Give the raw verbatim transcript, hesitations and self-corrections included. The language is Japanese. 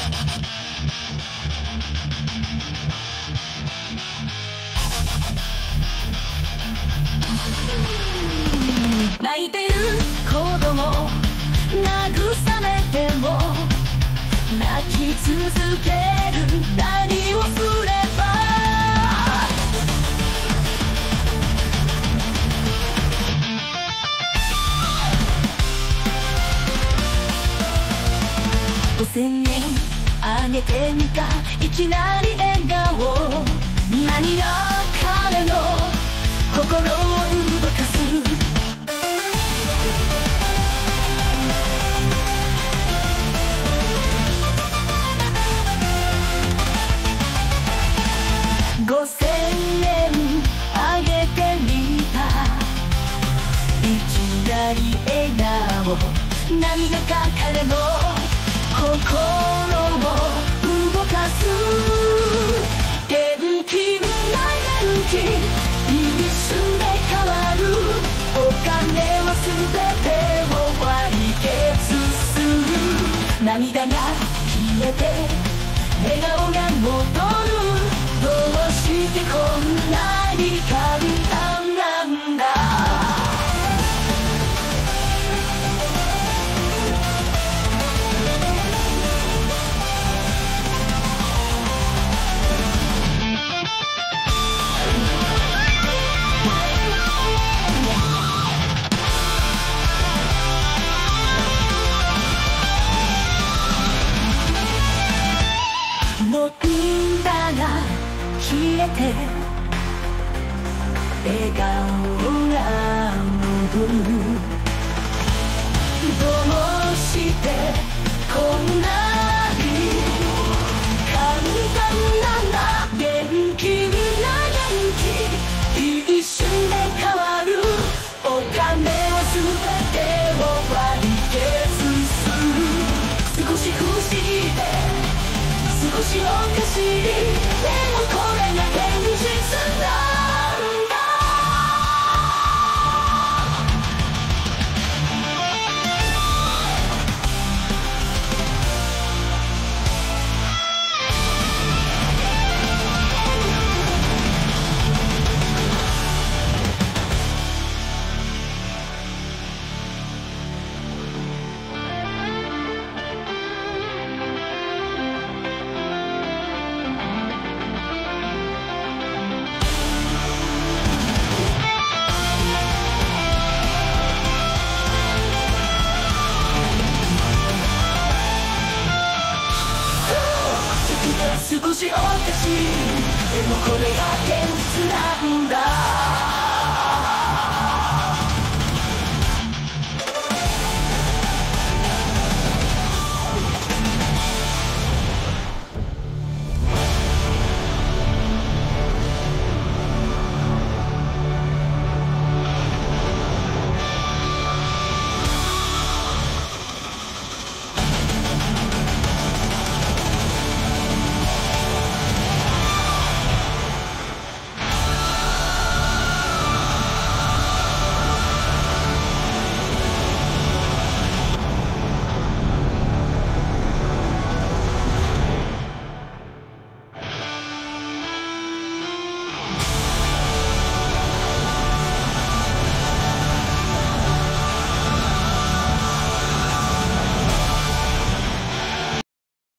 泣いてる子供慰めても泣き続ける何をすればごせんえんあげてみたいきなり笑顔何が彼の心を動かすごせんえんあげてみたいきなり笑顔何がか彼の心を動かす元気な元気一瞬で変わるお金は全てを割り消す涙が消えて笑顔が戻るどうしてこんなに簡単なんだ涙が消えて笑顔が戻るどうしてこんなに簡単なんだ元気な元気一瞬で変わるお金は全てを割り消す少し不思議で少しおかしいでもこれが現実なんだ少しおかしいでもこれが現実なんだ